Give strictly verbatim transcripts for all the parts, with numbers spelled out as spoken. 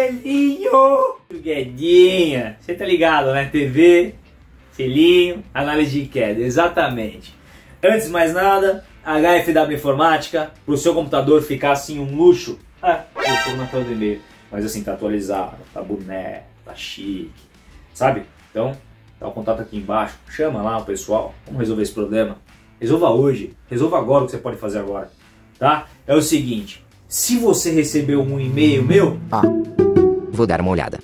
selinho. Guedinha, você tá ligado, né? T V, selinho, análise de queda, exatamente. Antes de mais nada, H F W Informática, pro seu computador ficar assim um luxo. Ah, eu tô na tela do e-mail, mas assim, tá atualizado, tá boné, tá chique, sabe? Então, tá o contato aqui embaixo, chama lá o pessoal, vamos resolver esse problema. Resolva hoje, resolva agora o que você pode fazer agora, tá? É o seguinte, se você recebeu um e-mail meu... Ah, vou dar uma olhada.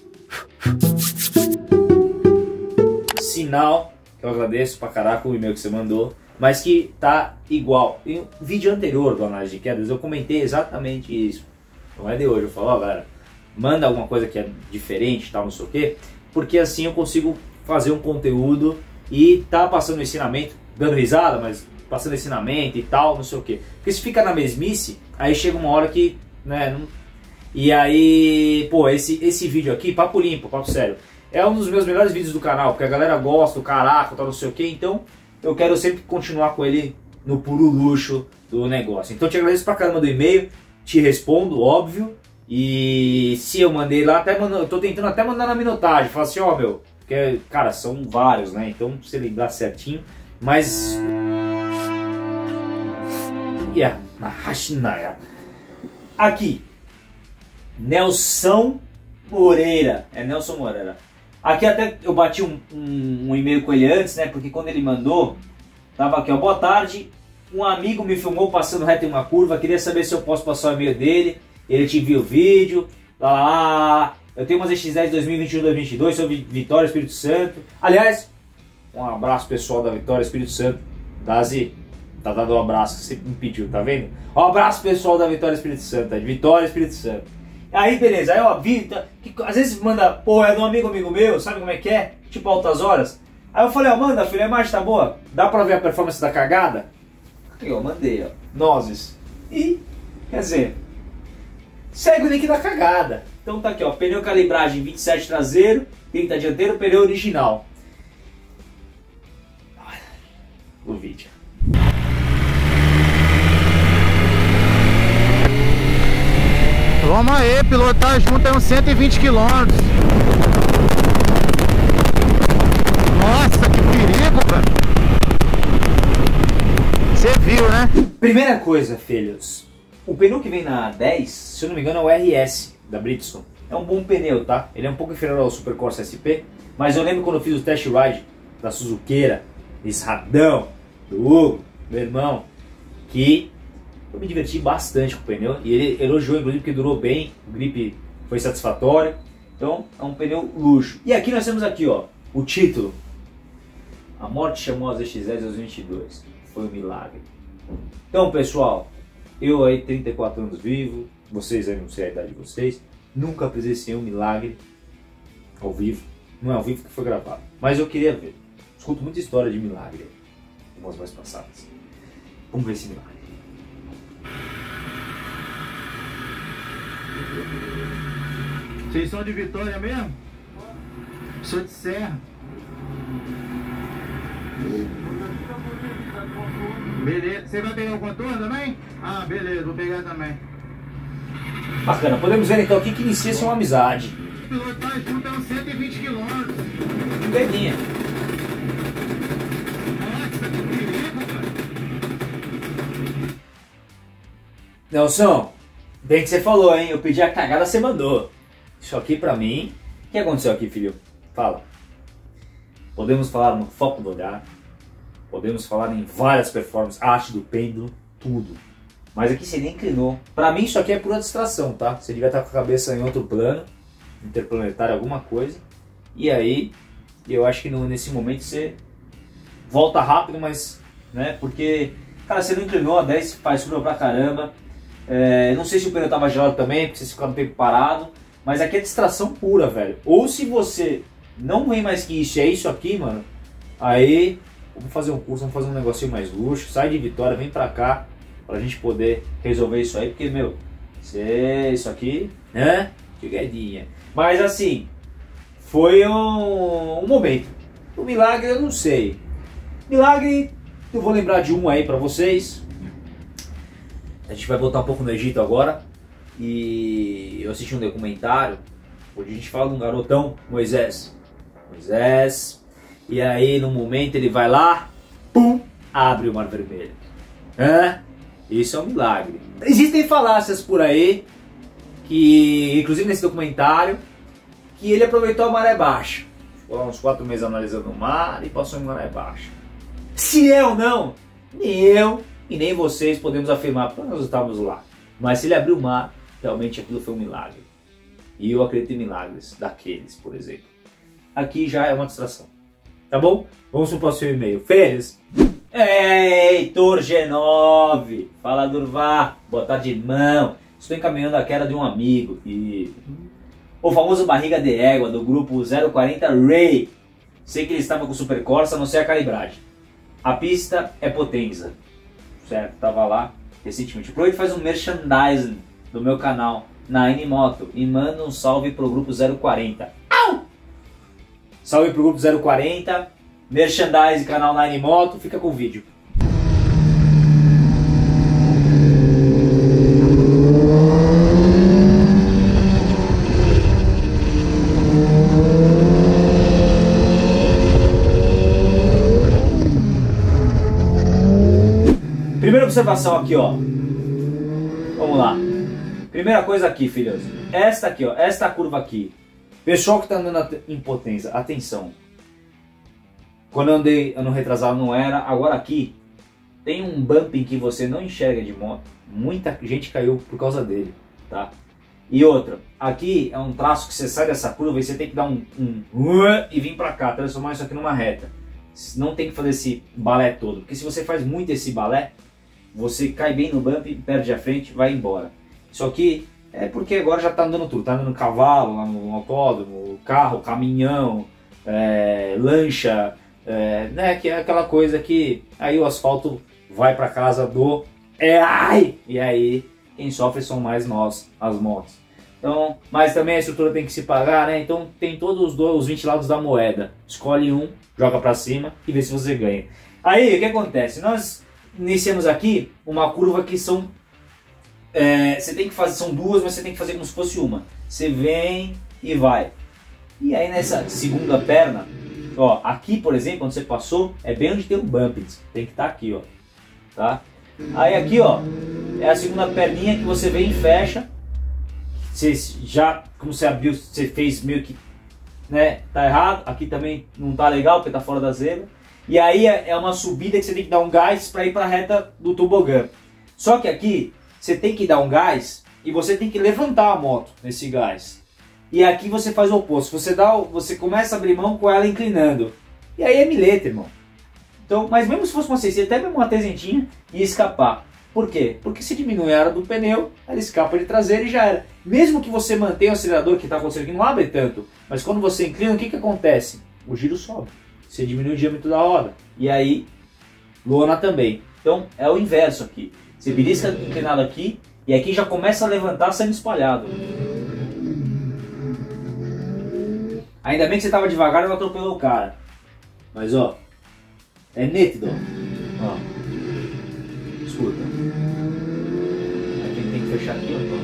Sinal, que eu agradeço pra caraca o e-mail que você mandou, mas que tá igual. Em um vídeo anterior do Análise de Quedas eu comentei exatamente isso. Não é de hoje, eu falo, ó galera, manda alguma coisa que é diferente, tal, não sei o quê, porque assim eu consigo fazer um conteúdo e tá passando ensinamento, dando risada, mas passando ensinamento e tal, não sei o quê. Porque se fica na mesmice, aí chega uma hora que, né, não... E aí, pô, esse, esse vídeo aqui, papo limpo, papo sério, é um dos meus melhores vídeos do canal, porque a galera gosta, o caraca, tal, não sei o quê, então eu quero sempre continuar com ele no puro luxo do negócio. Então eu te agradeço pra caramba do e-mail, te respondo, óbvio, e se eu mandei lá, até mando, eu tô tentando até mandar na minutagem, falar assim, ó, meu, porque, cara, são vários, né, então pra você lembrar certinho, mas... Yeah. Aqui, Nelson Moreira, é Nelson Moreira. Aqui até eu bati um, um, um e-mail com ele antes, né? Porque quando ele mandou, tava aqui, ó, boa tarde. Um amigo me filmou passando reto em uma curva, queria saber se eu posso passar o e-mail dele. Ele te envia o vídeo, lá, lá, lá. Eu tenho umas X dez dois mil e vinte e um dois mil e vinte e dois sobre Vitória Espírito Santo. Aliás, um abraço pessoal da Vitória Espírito Santo. Dazi, tá dando um abraço que você me pediu, tá vendo? Um abraço pessoal da Vitória Espírito Santo, de Vitória Espírito Santo. Aí beleza, aí ó, vi, que, às vezes manda, pô, é de um amigo amigo meu, sabe como é que é? Tipo altas horas. Aí eu falei, ó, manda filho, a imagem tá boa? Dá pra ver a performance da cagada? Aí ó, mandei, ó, nozes. E, quer dizer, segue o link da cagada. Então tá aqui, ó, pneu calibragem vinte e sete traseiro, trinta dianteiro, pneu original. O vídeo. Vamos aí, pilotar junto é uns cento e vinte quilômetros. Nossa, que perigo, cara. Você viu, né? Primeira coisa, filhos. O pneu que vem na dez, se eu não me engano, é o R S da Bridgestone. É um bom pneu, tá? Ele é um pouco inferior ao Super Corsa S P, mas eu lembro quando eu fiz o test ride da Suzuqueira, esse radão, do Hugo, meu irmão, que... eu me diverti bastante com o pneu e ele elogiou inclusive porque durou bem, o grip foi satisfatório, então é um pneu luxo. E aqui nós temos aqui, ó, o título: A Morte Chamou as X dez dois mil e vinte e dois, foi um milagre. Então pessoal, eu aí trinta e quatro anos vivo, vocês aí não sei a idade de vocês, nunca presenciei um milagre ao vivo, não é ao vivo que foi gravado, mas eu queria ver. Escuto muita história de milagre, umas mais passadas. Vamos ver esse milagre. Vocês são de Vitória mesmo? Sou de Serra. Beleza. Você vai pegar o contorno também? Ah, beleza, vou pegar também. Bacana, podemos ver então aqui que inicia-se uma amizade. Pilotar junto é uns cento e vinte quilômetros. Belinha. Nossa, que perigo, cara. Nelson, bem que você falou, hein? Eu pedi a cagada, você mandou. Isso aqui pra mim... O que aconteceu aqui, filho? Fala. Podemos falar no foco do olhar. Podemos falar em várias performances. Arte do pêndulo, tudo. Mas aqui você nem inclinou. Pra mim isso aqui é pura distração, tá? Você devia estar com a cabeça em outro plano, interplanetário, alguma coisa. E aí, eu acho que no, nesse momento você volta rápido, mas... né? Porque, cara, você não inclinou, a dez faz curva pra caramba. É, não sei se o pneu tava gelado também, porque vocês ficaram um tempo parado. Mas aqui é distração pura, velho. Ou se você não vem mais que isso, é isso aqui, mano. Aí, vamos fazer um curso, vamos fazer um negocinho mais luxo. Sai de Vitória, vem pra cá, pra gente poder resolver isso aí. Porque, meu, cê, isso aqui, né? Que guedinha. Mas assim, foi um, um momento. O milagre eu não sei. Milagre, eu vou lembrar de um aí pra vocês. A gente vai voltar um pouco no Egito agora. E eu assisti um documentário Hoje a gente fala de um garotão, Moisés. Moisés. E aí no momento ele vai lá, pum, abre o Mar Vermelho. Hã? Isso é um milagre. Existem falácias por aí, que inclusive nesse documentário, que ele aproveitou a maré baixa. Ficou uns quatro meses analisando o mar e passou em maré baixa. Se é ou não, nem eu e nem vocês podemos afirmar, porque nós estávamos lá. Mas se ele abriu o mar, realmente aquilo foi um milagre. E eu acredito em milagres daqueles, por exemplo. Aqui já é uma distração. Tá bom? Vamos pro próximo e-mail. Férias. Heitor G nove. Fala, Durvá. Boa tarde, irmão. Estou encaminhando a queda de um amigo. E... o famoso barriga de égua do grupo zero quarenta Ray. Sei que ele estava com Super Corsa, não sei a calibragem. A pista é Potenza. Certo? Tava lá recentemente. Aproveita e faz um merchandising do meu canal Nine Moto e manda um salve pro grupo zero quarenta. Au! Salve pro grupo zero quarenta, merchandising, canal Nine Moto, fica com o vídeo. Primeira observação aqui, ó. Vamos lá. Primeira coisa aqui, filhos. Esta aqui, ó. Esta curva aqui. Pessoal que tá andando em Potenza, atenção. Quando eu andei ano retrasado não era. Agora aqui tem um bumping que você não enxerga de moto. Muita gente caiu por causa dele, tá? E outra. Aqui é um traço que você sai dessa curva e você tem que dar um... um e vir pra cá. Transformar isso aqui numa reta. Não tem que fazer esse balé todo. Porque se você faz muito esse balé, você cai bem no bump, perde a frente, vai embora. Isso aqui é porque agora já está andando tudo. Está andando cavalo lá no autódromo, carro, caminhão, é, lancha, é, né, que é aquela coisa que aí o asfalto vai para casa do... É, ai! E aí quem sofre são mais nós, as motos. Então, mas também a estrutura tem que se pagar, né? Então tem todos os, dois, os vinte lados da moeda. Escolhe um, joga para cima e vê se você ganha. Aí o que acontece? Nós iniciamos aqui uma curva que são... É, você tem que fazer, são duas, mas você tem que fazer como se fosse uma. Você vem e vai. E aí nessa segunda perna, ó, aqui por exemplo, onde você passou, é bem onde tem o bump. Tem que estar aqui, ó. Tá? Aí aqui, ó, é a segunda perninha que você vem e fecha. Você já, como você abriu, você fez meio que, né, tá errado. Aqui também não tá legal, porque tá fora da zebra. E aí é uma subida que você tem que dar um gás para ir para a reta do tobogã. Só que aqui você tem que dar um gás e você tem que levantar a moto nesse gás. E aqui você faz o oposto. Você dá, você começa a abrir mão com ela inclinando. E aí é mileta, irmão. Então, mas mesmo se fosse uma seiscentos, até mesmo uma trezentinha, ia escapar. Por quê? Porque se diminui a área do pneu, ela escapa de traseira e já era. Mesmo que você mantenha o acelerador, que está acontecendo aqui, não abre tanto. Mas quando você inclina, o que, que acontece? O giro sobe. Você diminui o diâmetro da roda. E aí, lona também. Então, é o inverso aqui. Você belisca inclinado aqui e aqui já começa a levantar sendo espalhado. Ainda bem que você estava devagar e não atropelou o cara. Mas ó, é nítido. Ó. Escuta. Aqui tem que fechar aqui, ó.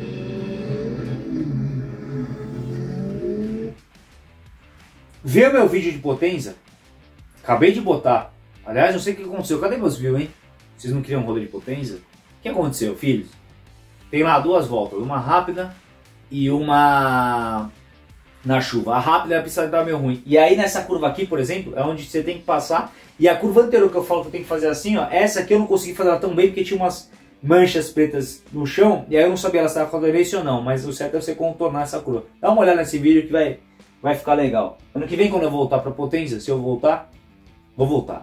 Vê o meu vídeo de Potenza? Acabei de botar. Aliás, não sei o que aconteceu. Cadê meus views, hein? Vocês não queriam um rolê de Potenza? O que aconteceu, filhos? Tem lá duas voltas, uma rápida e uma na chuva. A rápida é a pista que tá meio ruim. E aí nessa curva aqui, por exemplo, é onde você tem que passar. E a curva anterior que eu falo que eu tenho que fazer assim, ó, essa aqui eu não consegui fazer ela tão bem porque tinha umas manchas pretas no chão. E aí eu não sabia ela se estava fazendo ou não, mas o certo é você contornar essa curva. Dá uma olhada nesse vídeo que vai, vai ficar legal. Ano que vem, quando eu voltar para Potenza, se eu voltar, vou voltar.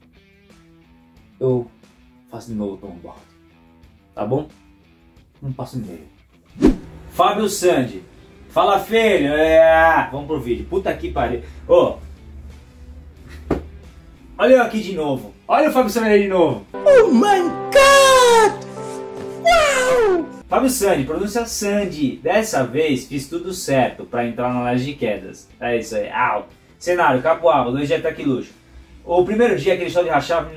Eu faço de novo o tomboard. Tá bom? Um passo e meio. Fábio Sandi. Fala, filho. É... Vamos pro vídeo. Puta que pariu. Ô. Olha eu aqui de novo. Olha o Fábio Sandi aí de novo. Oh my God! Uau! Fábio Sandi, pronúncia Sandi. Dessa vez fiz tudo certo pra entrar na laje de quedas. É isso aí. Au. Cenário, Capoava, dois dias até que luxo. O primeiro dia aquele show de rachar.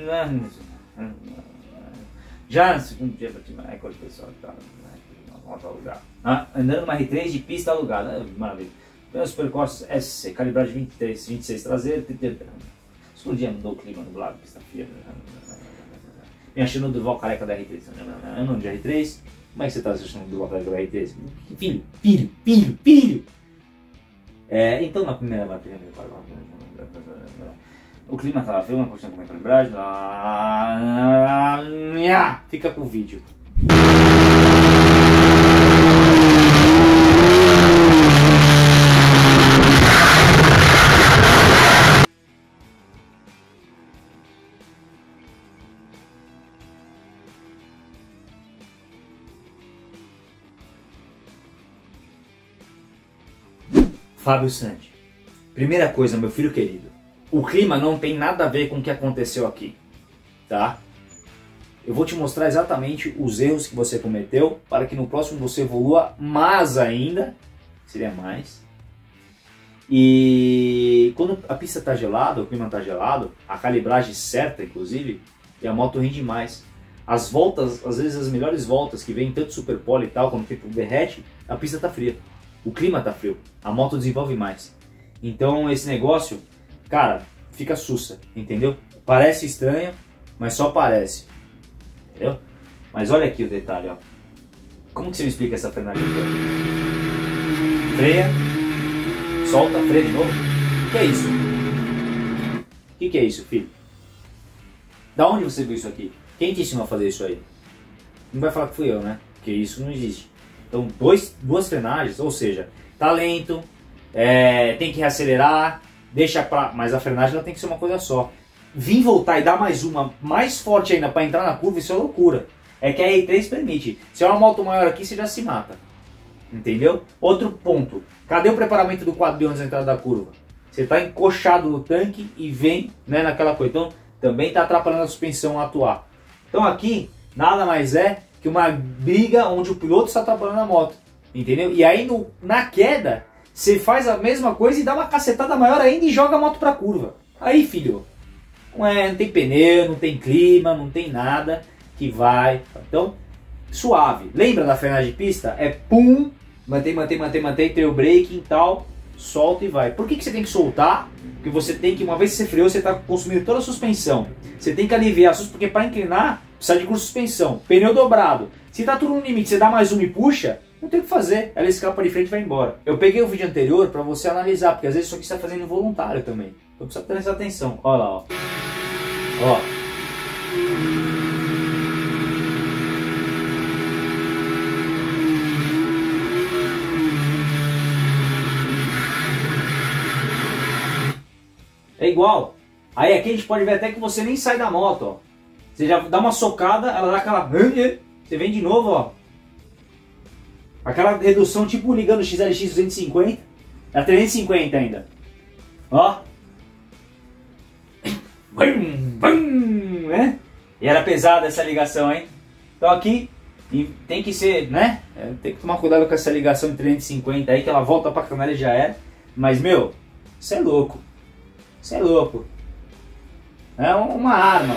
Já no segundo dia, eu tive uma recorde pessoal que tava em outro lugar. Ah, andando uma R três de pista alugada. Ah, maravilha. Meus percursos S C, calibragem vinte e três, vinte e seis traseiro, todo dia mudou o clima nublado, pista fria. Me achando do Duval careca da R três. Eu não de R três. Como é que você está achando do Duval careca da R três? Filho, filho, filho, filho. É, então na primeira bateria, o clima estava frio, uma questão com a calibragem. Fica com o vídeo. Fábio Santi. Primeira coisa, meu filho querido, o clima não tem nada a ver com o que aconteceu aqui, tá? Eu vou te mostrar exatamente os erros que você cometeu para que no próximo você evolua mais ainda, seria mais. E quando a pista está gelada, o clima está gelado, a calibragem certa, inclusive, e a moto rende mais. As voltas, às vezes as melhores voltas que vem tanto super pole e tal, quando o tempo derrete, a pista está fria. O clima tá frio, a moto desenvolve mais. Então esse negócio, cara, fica sussa, entendeu? Parece estranho, mas só parece, entendeu? Mas olha aqui o detalhe, ó. Como que você me explica essa frenagem aqui? Freia, solta, freia de novo. O que é isso? O que, que é isso, filho? Da onde você viu isso aqui? Quem te ensinou a fazer isso aí? Não vai falar que fui eu, né? Porque isso não existe. Então, dois, duas frenagens, ou seja, tá lento, é, tem que reacelerar, deixa pra... mas a frenagem ela tem que ser uma coisa só. Vim voltar e dar mais uma, mais forte ainda para entrar na curva, isso é loucura. É que a R três permite. Se é uma moto maior aqui, você já se mata. Entendeu? Outro ponto, cadê o preparamento do quadro antes da entrada da curva? Você tá encoxado no tanque e vem, né, naquela coisa. Então, também tá atrapalhando a suspensão a atuar. Então aqui, nada mais é que uma briga onde o piloto está atrapalhando a moto, entendeu? E aí no, na queda, você faz a mesma coisa e dá uma cacetada maior ainda e joga a moto pra curva. Aí, filho, não, é, não tem pneu, não tem clima, não tem nada que vai. Então, suave. Lembra da frenagem de pista? É pum, mantém, mantém, mantém, mantém, tem o braking e tal, solta e vai. Por que, que você tem que soltar? Porque você tem que, uma vez que você freou, você está consumindo toda a suspensão. Você tem que aliviar a suspensão, porque para inclinar, precisa de curso de suspensão. Pneu dobrado. Se tá tudo no limite, você dá mais uma e puxa, não tem o que fazer. Ela escapa de frente e vai embora. Eu peguei o vídeo anterior para você analisar, porque às vezes isso aqui você está fazendo involuntário também. Então precisa prestar atenção. Olha lá, ó. Ó. É igual. Aí aqui a gente pode ver até que você nem sai da moto, ó. Você já dá uma socada, ela dá aquela... Você vem de novo, ó. Aquela redução tipo ligando o X L X duzentos e cinquenta. É trezentos e cinquenta ainda. Ó. Né? E era pesada essa ligação, hein? Então aqui tem que ser, né? Tem que tomar cuidado com essa ligação de trezentos e cinquenta aí, que ela volta pra câmera e já era. Mas, meu, isso é louco. Isso é louco. É uma arma.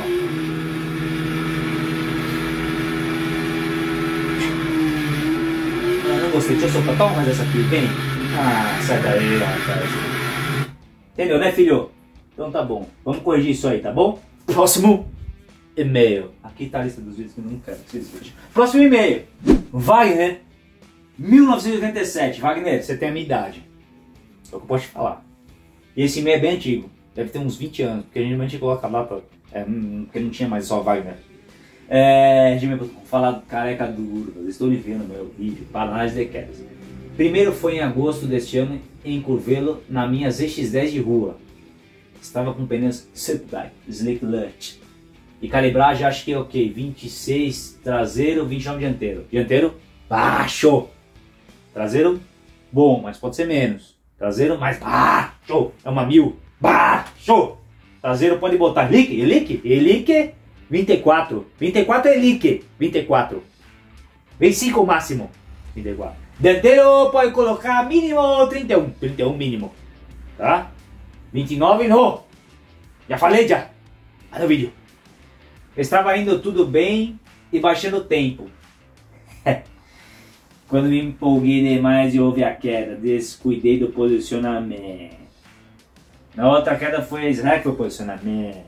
Eu não gostei. Deixa eu soltar. Toma mais essa aqui. Vem. Ah, sai daí, rapaz. Entendeu, né, filho? Então tá bom. Vamos corrigir isso aí, tá bom? Próximo e-mail. Aqui tá a lista dos vídeos que eu não quero. Próximo e-mail. Wagner, mil novecentos e oitenta e sete. Wagner, você tem a minha idade. É o que eu posso te falar. E esse e-mail é bem antigo, deve ter uns vinte anos, porque a gente coloca lá, pra, é, porque não tinha mais só Wagner. É, falar careca duro, estou lhe vendo meu vídeo, para análise de quedas. Primeiro foi em agosto deste ano, em Curvelo, na minha Z X dez de rua. Estava com pneus Subback, Slick Lutch. E calibragem acho que é o que? vinte e seis traseiro, vinte e nove dianteiro. Dianteiro baixo. Traseiro bom, mas pode ser menos. Traseiro mais baixo, é uma mil, baixo. Traseiro pode botar Elique, Elique, Elique, vinte e quatro. vinte e quatro é Elique, vinte e quatro. vinte e cinco máximo, vinte e quatro. Dianteiro pode colocar mínimo trinta e um, trinta e um mínimo, tá? vinte e nove não, já falei já, olha o vídeo. Estava indo tudo bem e baixando o tempo. Quando me empolguei demais e houve a queda, descuidei do posicionamento. Na outra queda foi a Sref o posicionamento.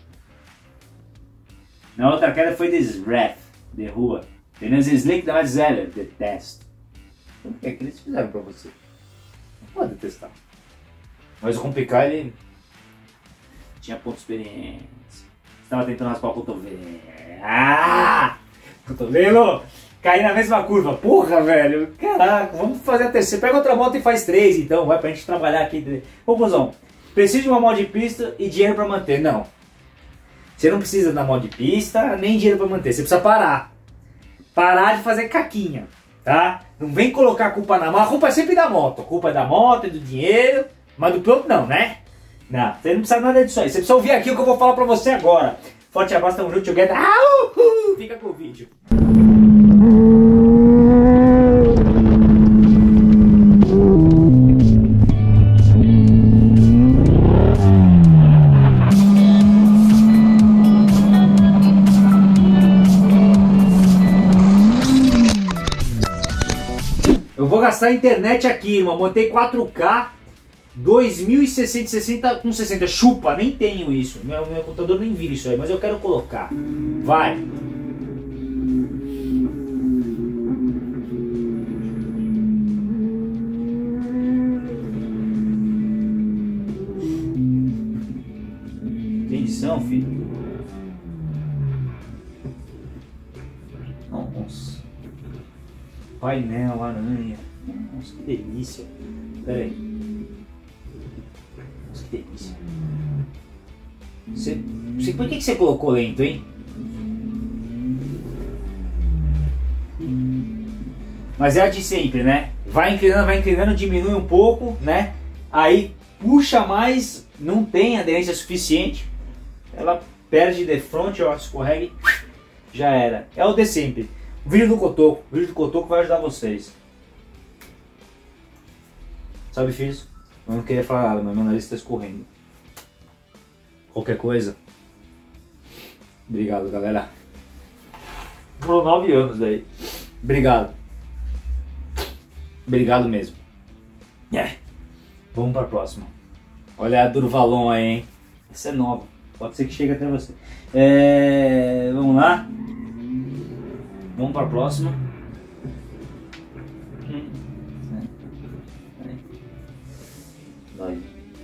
Na outra queda foi de Sref, de rua. Entendeu? Slick da Madzeller, detesto. O que é que eles fizeram pra você? Não pode detestar. Mas o complicar, ele tinha ponto de experiência. Estava tentando raspar o cotovelo. Ah! Cotovelo! Caí na mesma curva. Porra, velho. Caraca, vamos fazer a terceira. Pega outra moto e faz três, então. Vai pra gente trabalhar aqui. Conclusão. Preciso de uma moto de pista e dinheiro pra manter. Não. Você não precisa da moto de pista, nem dinheiro pra manter. Você precisa parar. Parar de fazer caquinha, tá? Não vem colocar a culpa na moto. A culpa é sempre da moto. A culpa é da moto e do dinheiro. Mas do piloto não, né? Não, você não precisa nada disso aí. Você precisa ouvir aqui o que eu vou falar pra você agora. Forte abraço, tamo junto, together. Ah, uhul. Fica com o vídeo. Eu vou gastar a internet aqui, irmão. Montei quatro K. dois mil e sessenta com sessenta, chupa, nem tenho isso, meu, meu computador nem vira isso aí, mas eu quero colocar, vai. Tem edição, filho? Nossa, painel, aranha, nossa, que delícia, pera aí. Que delícia. Você, você, por que, que você colocou lento, hein? Mas é a de sempre, né? Vai inclinando, vai inclinando, diminui um pouco, né? Aí puxa mais, não tem aderência suficiente. Ela perde de frente, ó, escorrega e já era. É o de sempre. O vídeo do Cotoco. O vídeo do Cotoco vai ajudar vocês. Sabe, filhos? Eu não queria falar nada, mas meu nariz está escorrendo. Qualquer coisa. Obrigado, galera. Por nove anos daí. Obrigado. Obrigado mesmo. É. Vamos para a próxima. Olha a Durvalon aí, hein? Essa é nova. Pode ser que chegue até você. É... Vamos lá. Vamos para a próxima. Hum. Vai.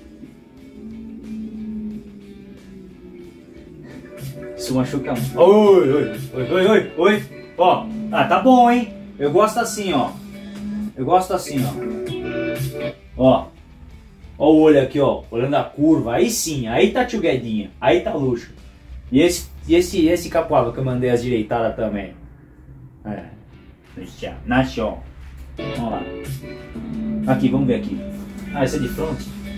Isso machuca muito. Oi, oi, oi, oi, oi, oi. Ó, ah, tá bom, hein? Eu gosto assim, ó. Eu gosto assim, ó. Ó. Ó o olho aqui, ó. Olhando a curva. Aí sim, aí tá tchuguedinha. Aí tá luxo. E esse, e esse, esse capoava que eu mandei as direitadas também. É. Na chão. Vamos lá. Aqui, vamos ver aqui. Ah, esse é de front?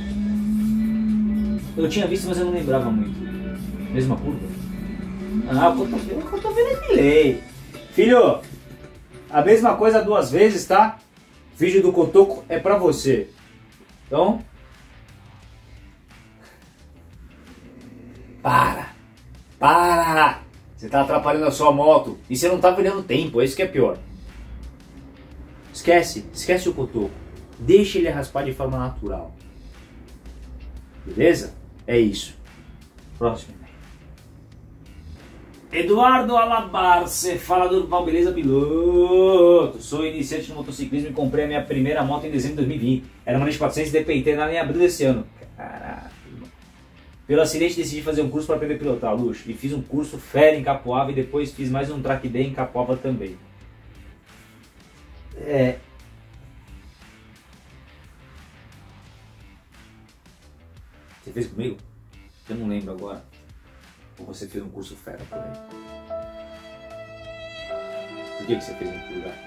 Eu tinha visto, mas eu não lembrava muito. Mesma curva? Ah, o cotovelo, o cotovelo é delay. Filho, a mesma coisa duas vezes, tá? Vídeo do Cotoco é pra você. Então... Para! Para! Você tá atrapalhando a sua moto. E você não tá perdendo tempo, é isso que é pior. Esquece, esquece o Cotoco. Deixa ele raspar de forma natural. Beleza? É isso. Próximo. Eduardo Alabarce, fala do Durval, beleza, piloto? Sou iniciante no motociclismo e comprei a minha primeira moto em dezembro de dois mil e vinte. Era uma N quatrocentos e depeitei nela em abril desse ano. Caraca. Pelo acidente decidi fazer um curso para aprender a pilotar, luxo. E fiz um curso fera em Capoava e depois fiz mais um track day em Capoava também. É... Você fez comigo? Eu não lembro agora. Ou você fez um curso fera por aí? Por que, que você fez em outro lugar?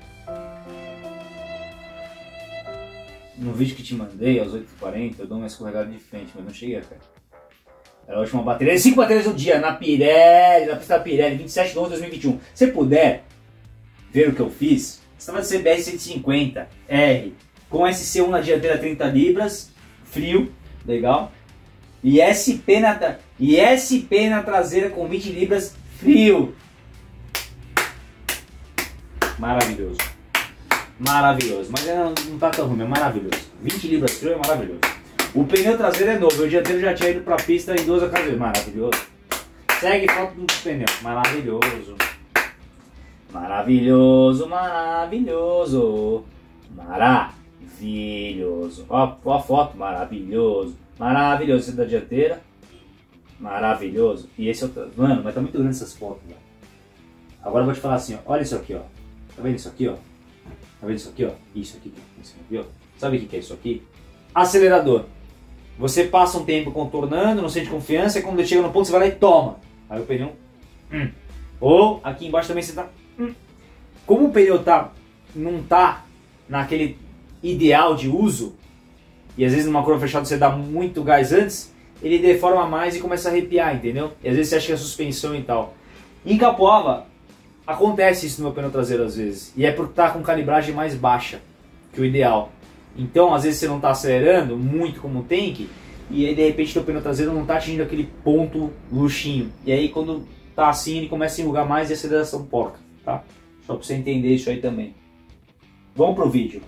No vídeo que te mandei, às oito e quarenta, eu dou uma escorregada de frente, mas não cheguei a pé. Era a última bateria, cinco baterias no dia, na Pirelli, na pista Pirelli, vinte e sete de onze de dois mil e vinte e um. Se puder ver o que eu fiz, estava de C B R cento e cinquenta R, com S C um na dianteira trinta libras, frio, legal. E S P na, e S P na traseira com vinte libras, frio. Maravilhoso. maravilhoso. Mas não, não tá tão ruim, é maravilhoso. vinte libras frio é maravilhoso. O pneu traseiro é novo, o dianteiro já tinha ido pra pista em duas ocasiões, maravilhoso. Segue foto do pneu, maravilhoso. Maravilhoso, maravilhoso. Maravilhoso. Ó, ó a foto, maravilhoso. Maravilhoso, esse da dianteira. Maravilhoso. E esse é o... Mano, mas tá muito grande essas fotos, velho. Agora eu vou te falar assim, ó. Olha isso aqui, ó. Tá vendo isso aqui, ó? Tá vendo isso aqui, ó? Isso aqui, isso aqui, ó. Sabe o que é isso aqui? Acelerador. Você passa um tempo contornando, não sente confiança, e quando chega no ponto você vai lá e toma. Aí o pneu... Hum. Ou aqui embaixo também você tá... Hum. Como o pneu tá, não tá naquele ideal de uso, e às vezes numa curva fechada você dá muito gás antes, ele deforma mais e começa a arrepiar, entendeu? E às vezes você acha que é suspensão e tal. Em Capoava, acontece isso no meu pneu traseiro às vezes, e é por estar com calibragem mais baixa que o ideal. Então às vezes você não está acelerando muito como tem que, e aí de repente o pneu traseiro não está atingindo aquele ponto luxinho. E aí quando tá assim ele começa a enrugar mais e a aceleração porca, tá? Só para você entender isso aí também. Vamos pro vídeo.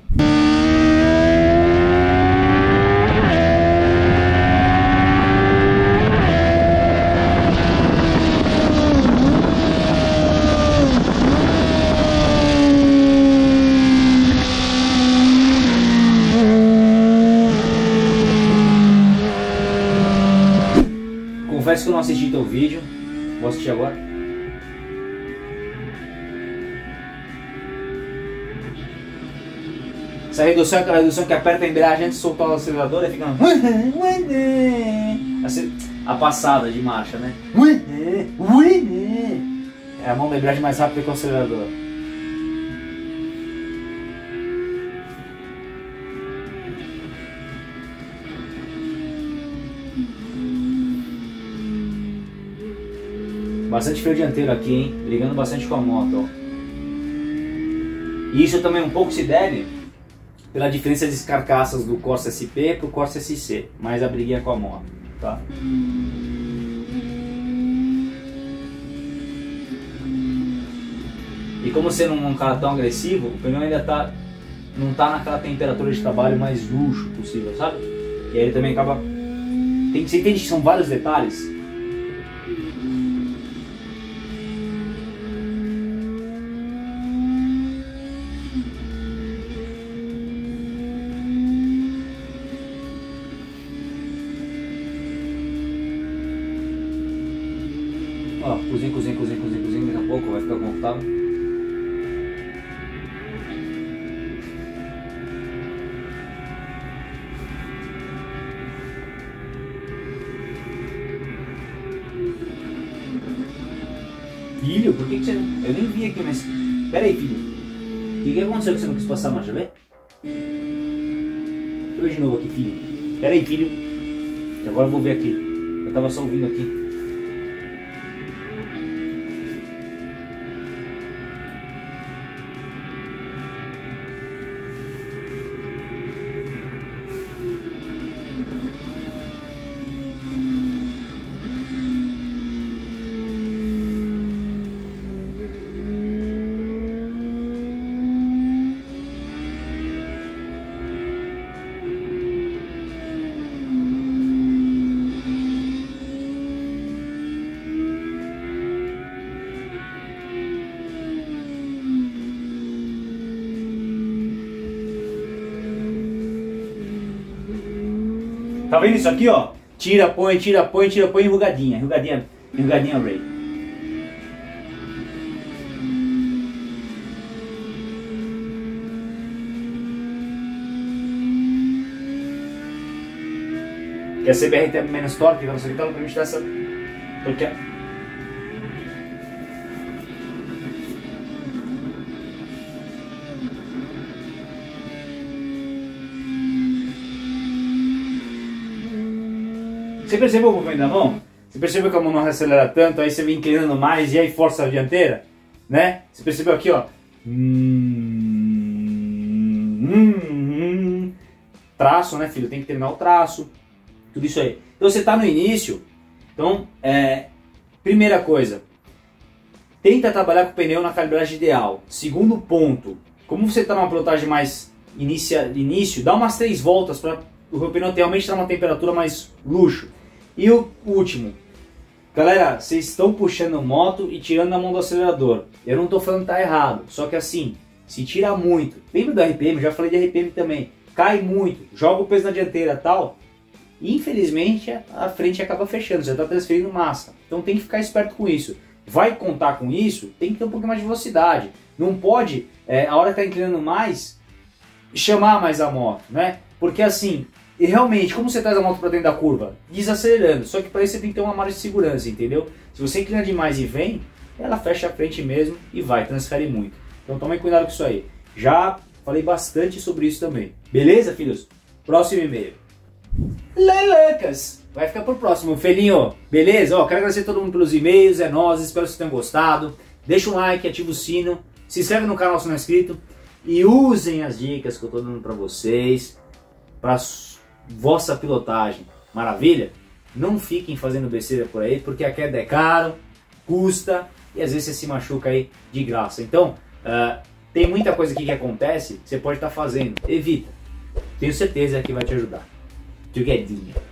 Confesso que eu não assisti teu vídeo, vou assistir agora. Essa redução é a redução que aperta a embreagem antes de soltar o acelerador e fica assim, a passada de marcha, né? É a mão da embreagem mais rápida que o acelerador. Bastante freio dianteiro aqui, hein? Brigando bastante com a moto, ó. E isso também um pouco se deve pela diferença de carcaças do Corsa S P pro Corsa S C, mas a briguinha com a moto, tá? E como você não é um cara tão agressivo, o pneu ainda tá, não tá naquela temperatura de trabalho mais luxo possível, sabe? E aí ele também acaba... Tem, você entende que são vários detalhes? Ó, cozinha, cozinha, cozinha, cozinha, cozinha, daqui a pouco vai ficar confortável. Filho, por que, que você não... Eu nem vi aqui, mas... Pera aí, filho. O que, que aconteceu que você não quis passar a marcha, vê? Deixa eu ver de novo aqui, filho. Pera aí, filho. Que agora eu vou ver aqui. Eu tava só ouvindo aqui. Tá vendo isso aqui, ó? Tira, põe, tira, põe, tira, põe, enrugadinha, enrugadinha, enrugadinha Ray. Que a C B R tem menos torque, então você não permite essa... Porque... Você percebeu o movimento da mão? Você percebeu que a mão não acelera tanto, aí você vem inclinando mais e aí força a dianteira? Né? Você percebeu aqui, ó? Traço, né, filho? Tem que terminar o traço. Tudo isso aí. Então você está no início. Então, é, primeira coisa. Tenta trabalhar com o pneu na calibragem ideal. Segundo ponto. como você está numa pilotagem mais inicia, início, dá umas três voltas para o pneu realmente estar numa temperatura mais luxo. E o último, galera, vocês estão puxando moto e tirando a mão do acelerador. Eu não estou falando que está errado, só que assim, se tira muito, lembra do R P M, já falei de R P M também, cai muito, joga o peso na dianteira e tal, e infelizmente a frente acaba fechando, você está transferindo massa. Então tem que ficar esperto com isso. Vai contar com isso, tem que ter um pouquinho mais de velocidade. Não pode, é, a hora que está inclinando mais, chamar mais a moto, né? Porque assim, e realmente, como você traz a moto para dentro da curva? Desacelerando, só que para isso você tem que ter uma margem de segurança, entendeu? Se você inclina demais e vem, ela fecha a frente mesmo e vai, transfere muito. Então tome cuidado com isso aí. Já falei bastante sobre isso também. Beleza, filhos? Próximo e-mail. Lelecas! Vai ficar pro próximo, Felinho. Beleza? Ó, quero agradecer a todo mundo pelos e-mails, é nóis, espero que vocês tenham gostado. Deixa um like, ativa o sino, se inscreve no canal se não é inscrito e usem as dicas que eu tô dando para vocês para vossa pilotagem. Maravilha? Não fiquem fazendo besteira por aí, porque a queda é caro, custa e às vezes você se machuca aí de graça. Então, uh, tem muita coisa aqui que acontece que você pode estar fazendo. Evita. Tenho certeza que vai te ajudar. Together.